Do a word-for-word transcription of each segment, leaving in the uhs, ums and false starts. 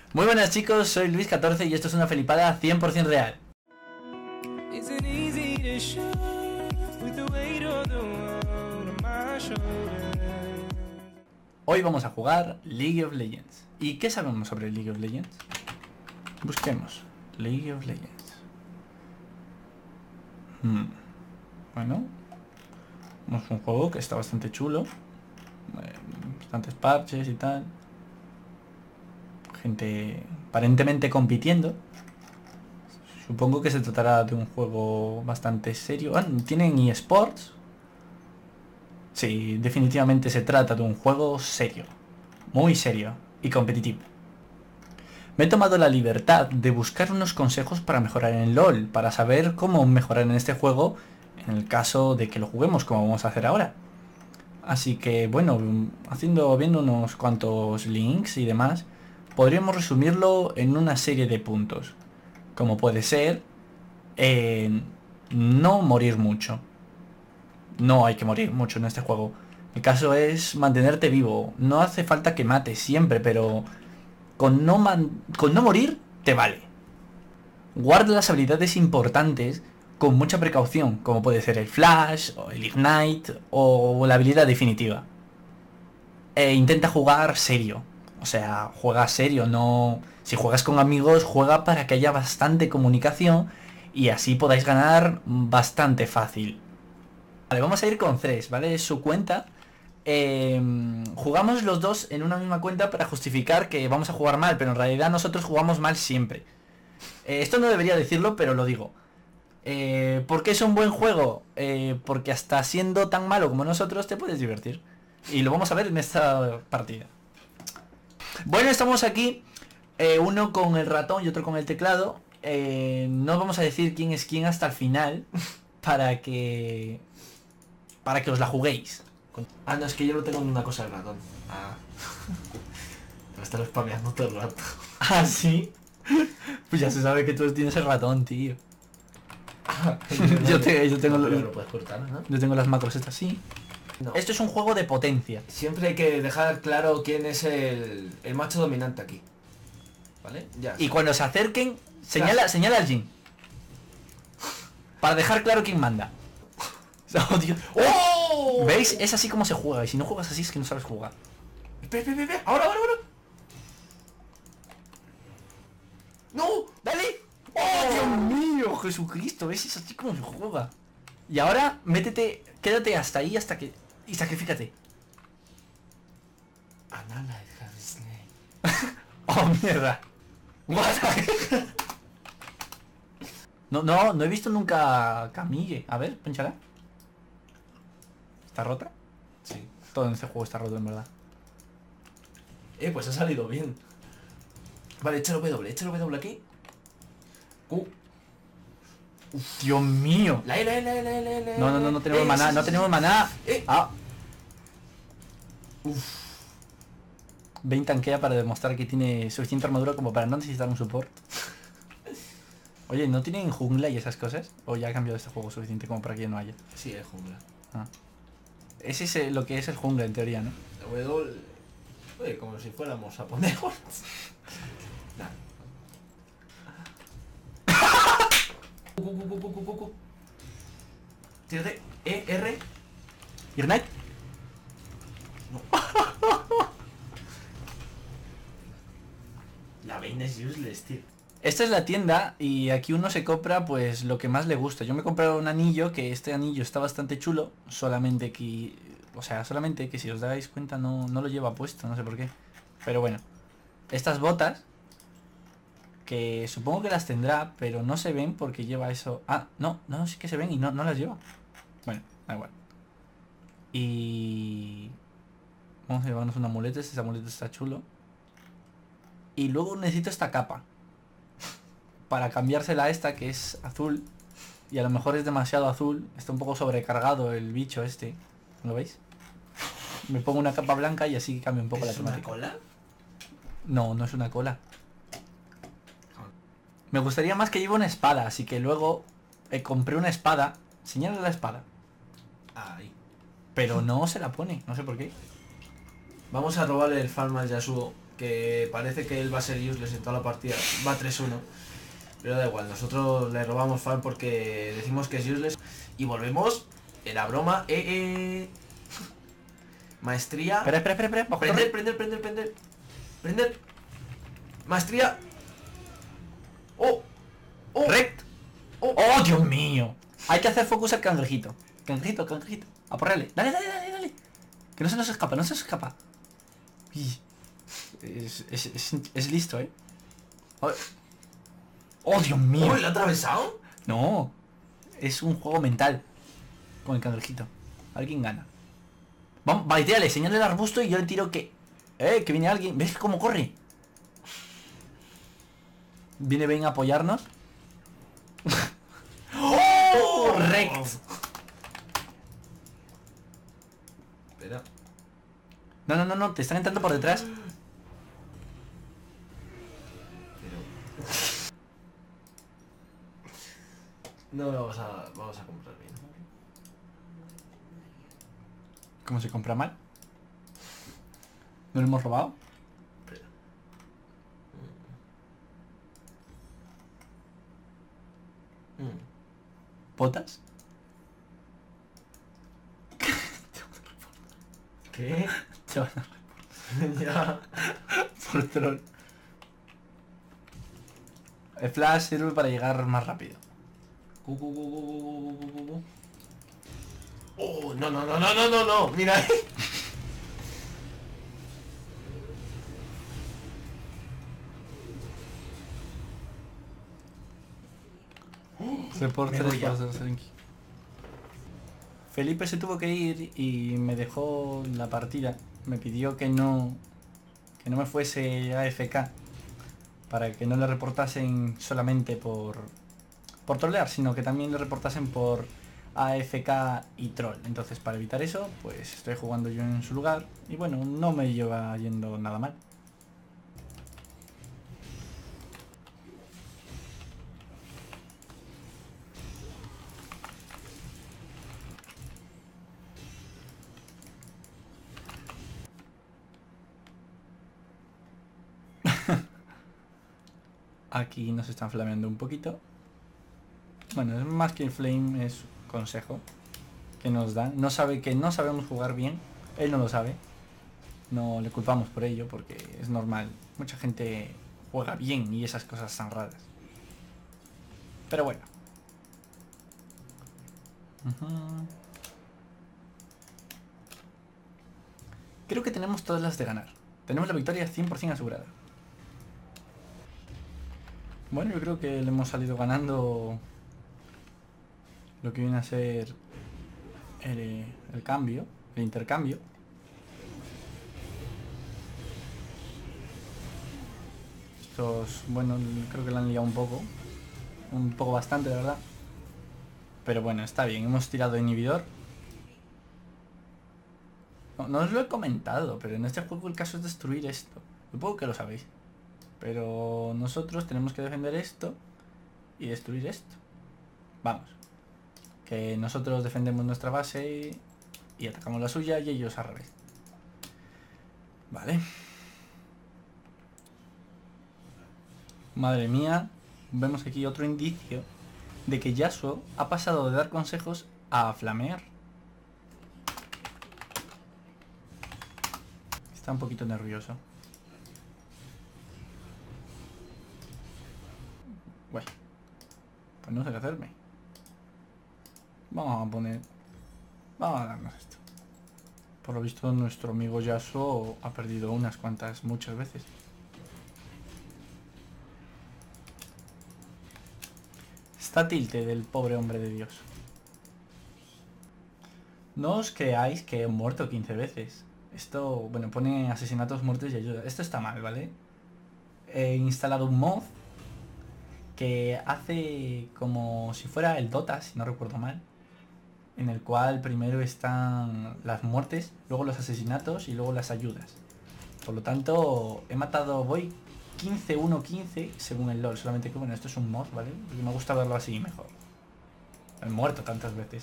Muy buenas chicos, soy Luis catorce y esto es una flipada cien por cien real. Hoy vamos a jugar League of Legends. ¿Y qué sabemos sobre League of Legends? Busquemos League of Legends. Hmm. Bueno, es un juego que está bastante chulo, eh, bastantes parches y tal, gente aparentemente compitiendo. Supongo que se tratará de un juego bastante serio. Ah, ¿tienen eSports? Sí, definitivamente se trata de un juego serio, muy serio y competitivo. Me he tomado la libertad de buscar unos consejos para mejorar en LOL, para saber cómo mejorar en este juego en el caso de que lo juguemos como vamos a hacer ahora. Así que bueno, haciendo, viendo unos cuantos links y demás, podríamos resumirlo en una serie de puntos. Como puede ser, eh, no morir mucho. No hay que morir mucho en este juego. El caso es mantenerte vivo. No hace falta que mates siempre, pero con no, man con no morir te vale. Guarda las habilidades importantes con mucha precaución, como puede ser el Flash, o el Ignite, o la habilidad definitiva. E intenta jugar serio. O sea, juega serio, no... Si juegas con amigos, juega para que haya bastante comunicación y así podáis ganar bastante fácil. Vale, vamos a ir con Thresh, ¿vale? Es su cuenta. Eh, jugamos los dos en una misma cuenta para justificar que vamos a jugar mal, pero en realidad nosotros jugamos mal siempre. Eh, esto no debería decirlo, pero lo digo. Eh, ¿Por qué es un buen juego? Eh, porque hasta siendo tan malo como nosotros te puedes divertir. Y lo vamos a ver en esta partida. Bueno, estamos aquí, eh, uno con el ratón y otro con el teclado. Eh, no vamos a decir quién es quién hasta el final, para que... para que os la juguéis. Ah, no, es que yo no tengo una cosa del ratón. Ah. Me están spameando todo el rato. ¿Ah, sí? Pues ya se sabe que tú tienes el ratón, tío. yo, te, yo, tengo no, lo, lo puedes cortar, ¿no? yo tengo las macros estas, sí. No. Esto es un juego de potencia. Siempre hay que dejar claro quién es el, el macho dominante aquí. ¿Vale? Ya. Y cuando se acerquen, señala, señala al Jin. Para dejar claro quién manda. Oh, Dios. ¡Oh! ¿Veis? Es así como se juega. Y si no juegas así es que no sabes jugar. Espera, espera, espera. Ahora, ahora, ahora. ¡No! ¡Dale! ¡Oh, Dios mío! Jesucristo, ¿ves? Es así como se juega. Y ahora, métete, quédate hasta ahí hasta que... Y sacrifícate. Anala de Harry Snake. ¡Oh, mierda! What? No, no, no he visto nunca a Camille. A ver, pinchala. ¿Está rota? Sí. Todo en este juego está roto, en verdad. Eh, pues ha salido bien. Vale, échalo W, échalo W aquí. Uh. Uf, Dios mío. La E, la E, la E, la E, la E, la E. No, no, no, no tenemos Eh, maná, sí, no sí, tenemos sí. maná. Eh. Ah. Uf. Vayne tanquea para demostrar que tiene suficiente armadura como para no necesitar un support. Oye, ¿no tienen jungla y esas cosas? ¿O ya ha cambiado este juego suficiente como para que ya no haya? Sí, es jungla. Ah. Ese es el- lo que es el jungla en teoría, ¿no? W... Oye, como si fuéramos a poner... Nah. Cu, cu, cu, cu, cu, cu, cu. Tírate. E, R. Ignite. La Vayne es useless, tío. Esta es la tienda y aquí uno se compra pues lo que más le gusta. Yo me he comprado un anillo, que este anillo está bastante chulo, solamente que... O sea, solamente que si os dais cuenta no, no lo lleva puesto, no sé por qué. Pero bueno, estas botas, que supongo que las tendrá, pero no se ven porque lleva eso... Ah, no, no, sí que se ven y no, no las lleva. Bueno, da igual. Y... Vamos a llevarnos un amuleto, este amuleto está chulo. Y luego necesito esta capa para cambiársela a esta que es azul. Y a lo mejor es demasiado azul. Está un poco sobrecargado el bicho este. ¿Lo veis? Me pongo una capa blanca y así cambia un poco la ¿Es una temática. cola? No, no es una cola. Me gustaría más que lleve una espada, así que luego eh, compré una espada. Señala la espada. Ahí. Pero no se la pone, no sé por qué. Vamos a robarle el farm al Yasuo. que parece que él va a ser useless en toda la partida, va tres uno. Pero da igual, nosotros le robamos farm porque decimos que es useless. Y volvemos, era broma, eh, eh. Maestría. Espera, espera, espera, espera. Bajo Prender, torre. prender, prender, prender. Prender. Maestría. Oh. Oh. Rect. Oh. ¡Oh, Dios mío! Hay que hacer focus al cangrejito. Cangrejito, cangrejito. A porrele. Dale, dale, dale, dale. Que no se nos escapa, no se nos escapa. Uy. Es, es, es, es listo, ¿eh? Oh, oh, Dios mío. Oh, ¿le ha atravesado? No. Es un juego mental. Con el cangrejito. A ver quién gana. Vamos, vale, tírale, señale el arbusto y yo le tiro que... Eh, que viene alguien. ¿Ves cómo corre? Viene bien a apoyarnos. ¡Oh! Rect. Espera. No, no, no, no, te están entrando por detrás. Pero... No, vamos a, vamos a comprar bien. ¿Cómo se compra mal? ¿No lo hemos robado? Espera. Mm. Mm. ¿Potas? ¿Qué? Te van a- Ya. Por troll. El flash sirve para llegar más rápido. Gu, gu, gu, gu, gu, gu, gu, gu. Oh, no, no, no, no, no, no, no. Mira. Se por Me tres voy ya. por Helsinki. Felipe se tuvo que ir y me dejó la partida. Me pidió que no que no me fuese a A F K para que no le reportasen solamente por por trolear, sino que también le reportasen por A F K y troll. Entonces, para evitar eso, pues estoy jugando yo en su lugar y bueno, no me lleva yendo nada mal. Aquí nos están flameando un poquito. Bueno, es más que flame, es consejo que nos dan. No sabe que no sabemos jugar bien. Él no lo sabe. No le culpamos por ello porque es normal. Mucha gente juega bien y esas cosas tan raras. Pero bueno. Ujú. Creo que tenemos todas las de ganar. Tenemos la victoria cien por cien asegurada. Bueno, yo creo que le hemos salido ganando lo que viene a ser el, el cambio, el intercambio. Estos, bueno, creo que la han liado un poco. Un poco bastante, de verdad. Pero bueno, está bien, hemos tirado inhibidor. No, no os lo he comentado, pero en este juego el caso es destruir esto. Supongo que lo sabéis. Pero nosotros tenemos que defender esto y destruir esto. Vamos. Que nosotros defendemos nuestra base y atacamos la suya y ellos al revés. Vale. Madre mía. Vemos aquí otro indicio de que Yasuo ha pasado de dar consejos a flamear. Está un poquito nervioso. Bueno, pues no sé qué hacerme. Vamos a poner... Vamos a darnos esto. Por lo visto nuestro amigo Yasuo ha perdido unas cuantas, muchas veces. Está tilte del pobre hombre de Dios. No os creáis que he muerto quince veces. Esto, bueno, pone asesinatos, muertes y ayuda. Esto está mal, ¿vale? He instalado un mod que hace como si fuera el Dota, si no recuerdo mal, en el cual primero están las muertes, luego los asesinatos y luego las ayudas. Por lo tanto, he matado, voy quince uno quince según el LoL, solamente que bueno, esto es un mod, ¿vale? Porque me gusta verlo así mejor. He muerto tantas veces.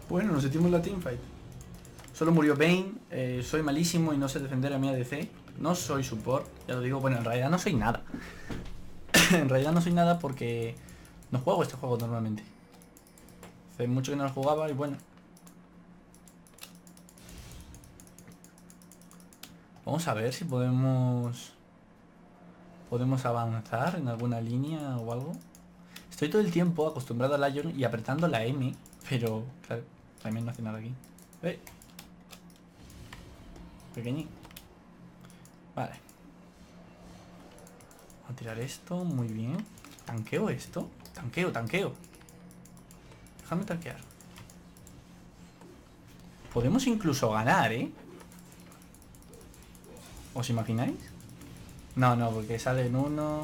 Bueno, nos sentimos la teamfight. Solo murió Bane, eh, soy malísimo y no sé defender a mi A D C. No soy support, ya lo digo, bueno, en realidad no soy nada. En realidad no soy nada porque no juego este juego normalmente. Hace mucho que no lo jugaba y bueno. Vamos a ver si podemos... Podemos avanzar en alguna línea o algo. Estoy todo el tiempo acostumbrado a Lion y apretando la M, pero claro, también no hace nada aquí. ¡Eh! Pequeñín. Vale. Vamos a tirar esto, muy bien. ¿Tanqueo esto? Tanqueo, tanqueo. Déjame tanquear. Podemos incluso ganar, ¿eh? ¿Os imagináis? No, no, porque sale en uno...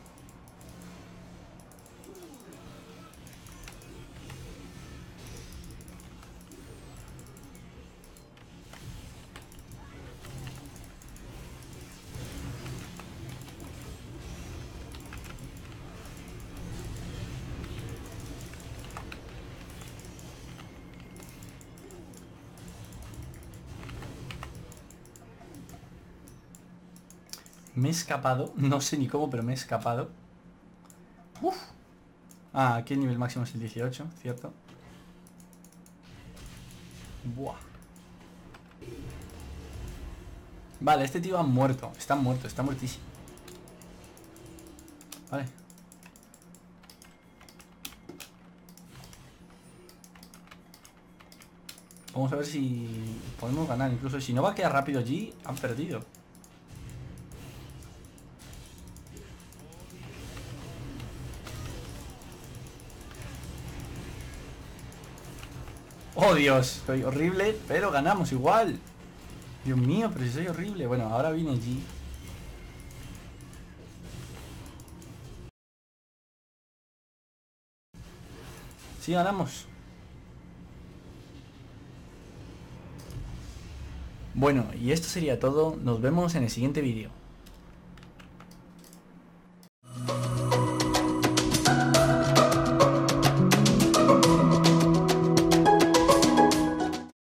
Me he escapado, no sé ni cómo, pero me he escapado. Uf. Ah, aquí el nivel máximo es el dieciocho, ¿cierto? Buah. Vale, este tío ha muerto, está muerto, está muertísimo. Vale. Vamos a ver si podemos ganar, incluso si no va a quedar rápido allí, han perdido. Oh Dios, soy horrible, pero ganamos igual. Dios mío, pero si soy horrible. Bueno, ahora viene G. Sí, ganamos. Bueno, y esto sería todo. Nos vemos en el siguiente vídeo.